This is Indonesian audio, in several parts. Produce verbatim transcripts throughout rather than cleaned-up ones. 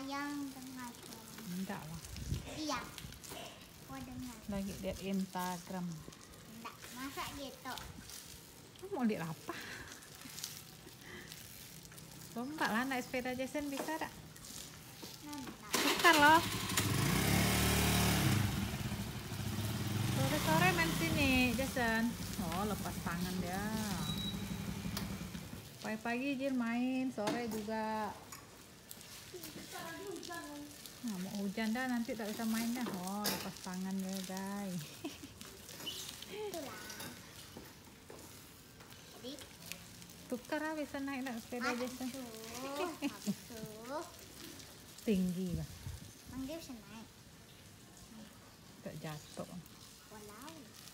yang dengar suara. Enggak lah. Iya. Gua dengar. Lagi lihat Instagram. Enggak, masa gitu? Lu mau lihat apa? Lomba lah naik sepeda Jason, bisa tak? Enggak. Bentar loh. Sore-sore main sini Jason. Oh, lepas tangan dia. Pagi-pagi Jil main, sore juga. Nah, mau hujan dah, nanti tak bisa main dah. Oh, lepas tangan dia guys. Itulah. Jadi, Tukar lah bisa naik nak sepeda Jason. aduh, aduh. Tinggi lah, Emang dia bisa naik? tak jatuh. Walau.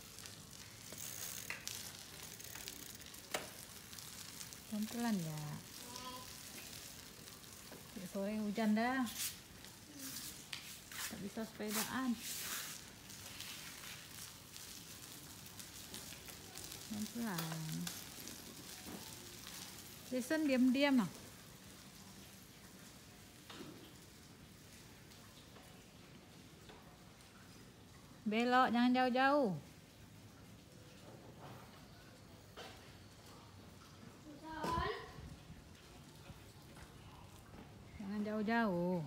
Pelan-pelan ya. Sore hujan dah. Tak bisa sepedaan. Pelan-pelan. Jason diam-diam ah. Belok, jangan jauh-jauh. Jangan jauh-jauh.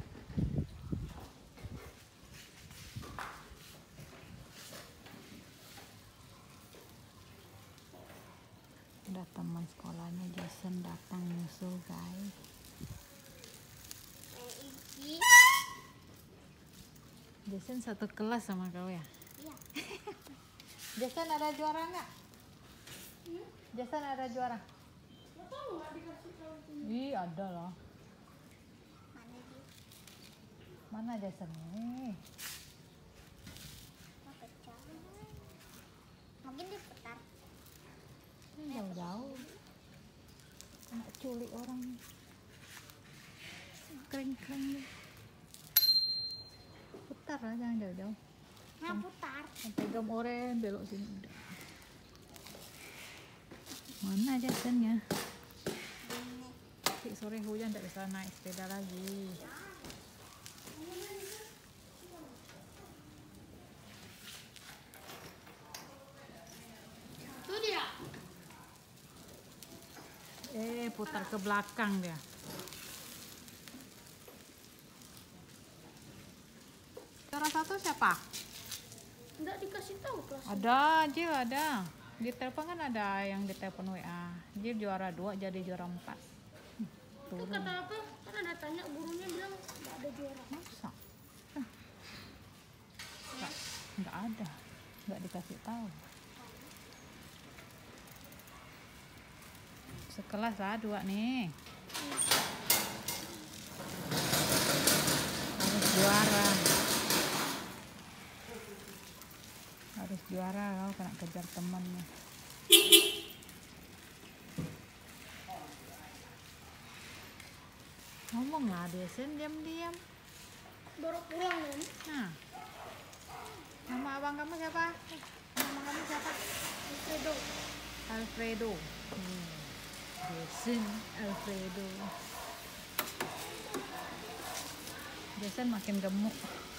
Ada teman sekolahnya Jason datang nyusul guys. Eh, Jason satu kelas sama kau ya? iya. Jason ada juara nggak? Hmm? Jason ada juara? Gak tahu, nggak dikasih tahu. Ih, ada lah. Mana dia? Mana Jason nih? Oh, pecah. Mungkin dia putar. Ini jauh-jauh. Kena culik orang. Keren-keren deh. Putar lah, jangan jauh-jauh. Nah, putar. Sampai gam oren belok sini udah. Mana Jasonnya? Ini. Si sore hujan tak bisa naik sepeda lagi. Itu dia. Eh, putar ke belakang dia. Juara satu siapa? Enggak dikasih tahu kelas. Ada, Jil ada. Di telepon kan ada yang di telepon W A. Jil juara dua jadi juara empat. Itu Turun. kata apa? Kan ada tanya, gurunya bilang nggak ada juara. Masa? Hah. Nggak, nggak ada. Nggak dikasih tahu. Sekelas lah dua nih. Harus juara. Harus juara, kau kena kejar temannya. Ngomong lah Desen, diam-diam. Baru pulang kan? Nah, nama abang kamu siapa? Nama kamu siapa? Alfredo. Alfredo. Hmm. Desen, Alfredo. Desen makin gemuk.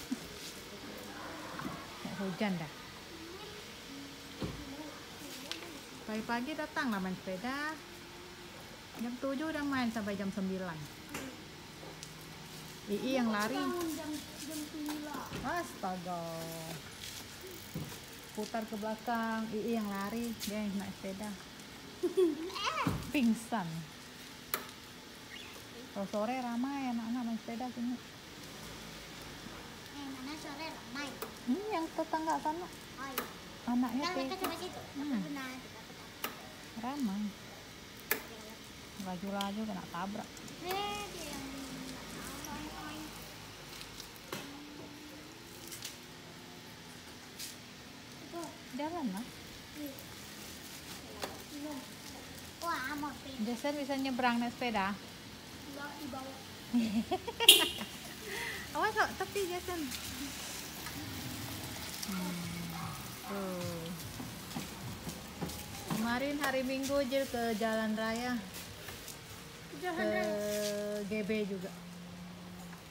Mau hujan dah. Pagi-pagi datang lah main sepeda. Jam tujuh udah main sampai jam sembilan. Ii yang lari. Jam jam sembilan. Astaga. Putar ke belakang, Ii yang lari, dia yang naik sepeda. Pingsan. Kalau sore ramai anak-anak main sepeda sini. Eh, mana sore ramai? Hmm, yang tetangga sana. Oh iya. Anaknya Nah, mereka tiga. sampai situ. Hmm. Benar. Ramai. Laju-laju kena tabrak. Eh, dia yang nggak tahu. Itu. Jalan lah. Wah, mau pindah. Jason bisa nyebrang naik sepeda. Enggak di bawah. Awas kok, tepi Jason. Hmm. Tuh. Kemarin hari Minggu Jil ke Jalan Raya, Jangan ke deh. G B juga.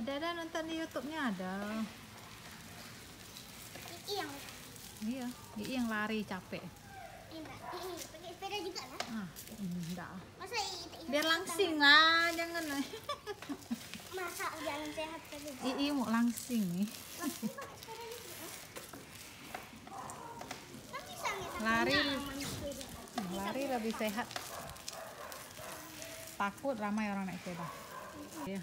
Ada ada nonton di YouTube-nya ada. Ii yang Iya, Ii yang lari capek. Ii enggak. Ii pakai sepeda juga lah. Ah, enggak. Masa Ii tak Biar langsing lah, jangan. Masa jalan sehat tadi. Ii mau langsing nih. Langsung pakai sepeda juga. Kan bisa nih Lari. sepeda. Lari lebih sehat. Takut ramai orang naik sepeda. Iya.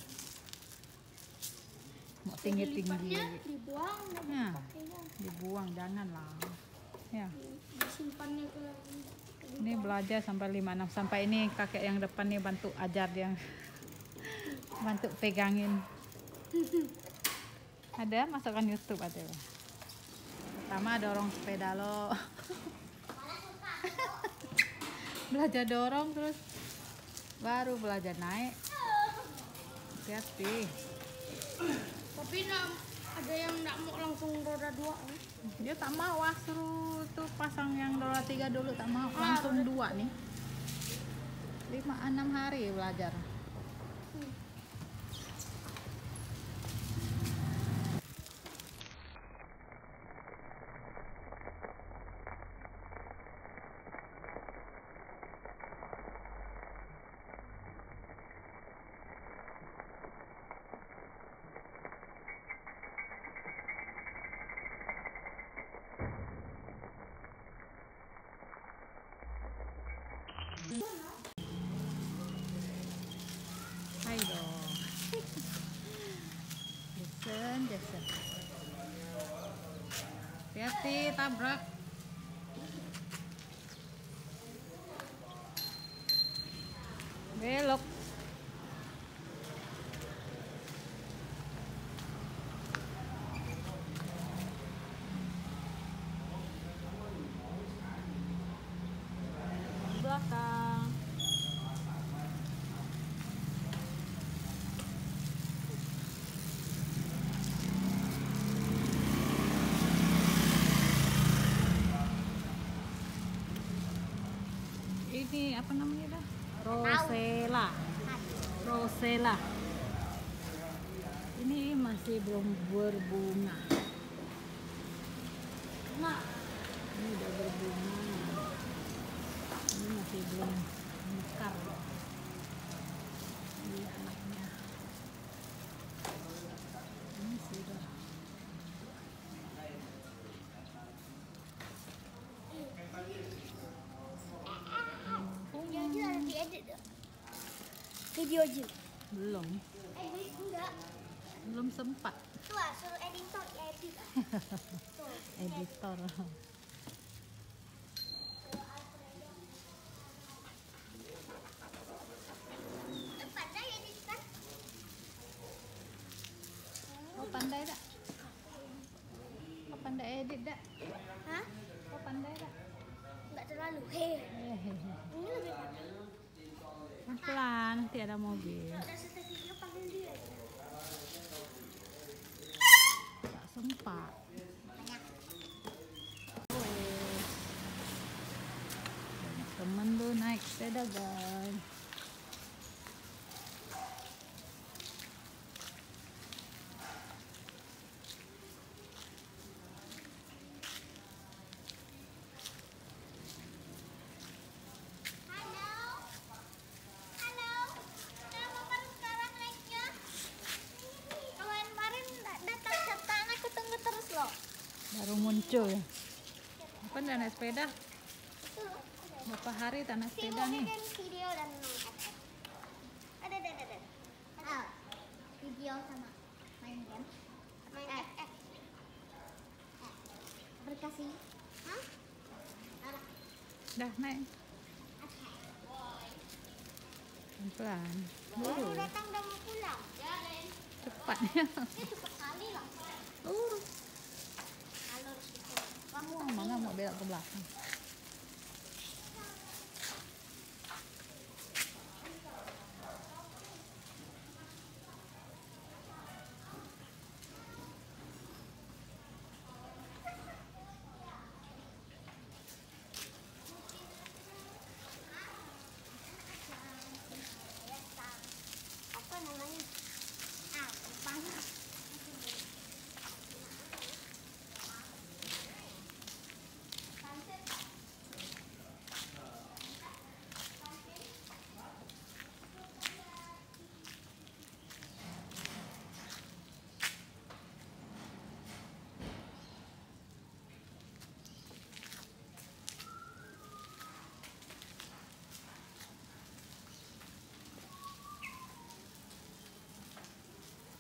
Mau tinggi-tinggi. Dibuang dan Ya. dipakainya. Dibuang, janganlah. Ya. Disimpannya ke Ini belajar sampai lima enam sampai ini kakek yang depan nih bantu ajar dia. Bantu pegangin. Ada masukkan YouTube ada. Pertama dorong sepeda lo. Belajar dorong terus baru belajar naik. Hati-hati. Tapi nak ada yang nggak mau langsung roda dua kan? Dia tak mau ah, suruh tuh pasang yang roda tiga dulu tak mau langsung dua nih. Lima enam hari belajar. Hai dong. Jason, Jason. Hati-hati tabrak. Belok. Belakang. Ini apa namanya dah? Rosella. Rosella. Ini masih belum berbunga. Nah, ini udah berbunga. Ini masih belum mekar. Ini anaknya. Ini sudah. Video aja harus diedit dong. Video aja. Belum. Edit enggak. Belum sempat. Tuh ah, suruh editor ya edit. Tuh. Editor. Lu pandai edit kan? Kau pandai tak? Kau pandai edit tak? Hah? Kau pandai tak? Enggak terlalu. Hei. Hehehe. Ini lebih pandai. Pelan, nanti ada mobil. Udah selesai video panggil dia. Tak sempat. Banyak temen tuh naik sepeda guys. Halo. Halo. Kenapa baru sekarang naiknya? Kemarin-kemarin datang datang aku tunggu terus loh. Baru muncul. Apa dah naik sepeda? Tuh. Berapa hari tak naik sepeda Video nih? dan video dan ada ada ada ada. Ah, video sama main game. Main F F. Aplikasi. Hah? Ada. Dah naik. Pelan. Baru Uh, datang udah mau pulang. Ya, Den. cepatnya. Dia cepat kali lah. Uh, Alur situ. wah, mana mau belok ke belakang? Apa namanya? Ah, Jepang.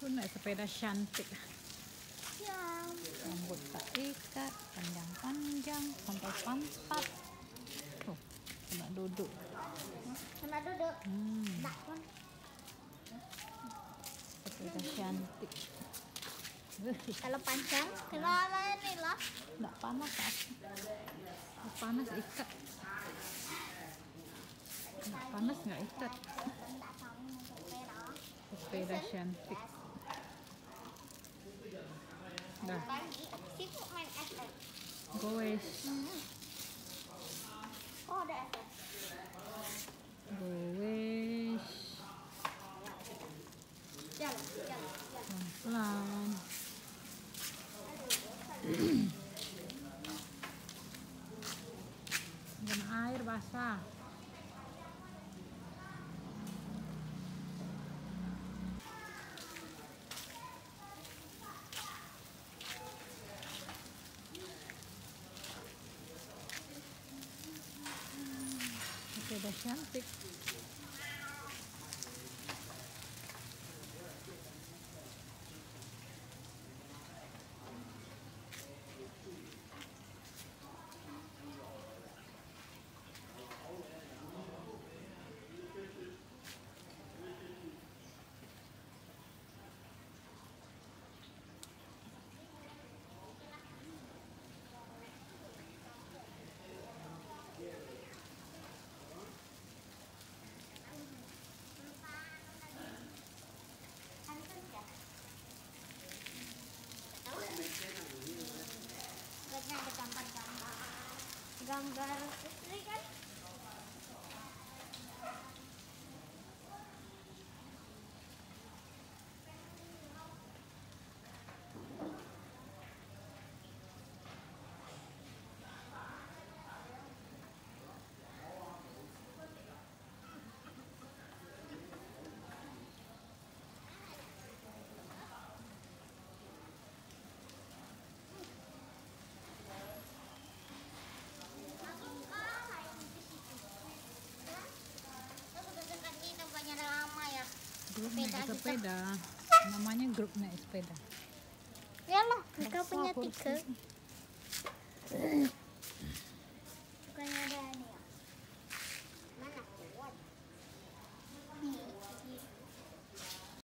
naik sepeda cantik. Ya. Rambut tak ikat, panjang-panjang sampai pantat. Tuh, kena duduk. Kena duduk. Hmm, Enggak pun. sepeda cantik. Wih, Kalau panjang, kenapa ini lah? nggak panas kan? Nggak panas ikat. Nggak panas nggak ikat. Enggak tahu sepeda. Sepeda cantik. Dah, Pagi, sibuk main S M. goes, Oh, ada S M. goes, Jalan, jalan, jalan. pelan-pelan. Dan air basah. Sepeda cantik. Lihatnya ada gambar-gambar. Gambar istri kan? Grup naik sepeda. Namanya grup naik sepeda. Ya lah, mereka punya Kursi. tiga.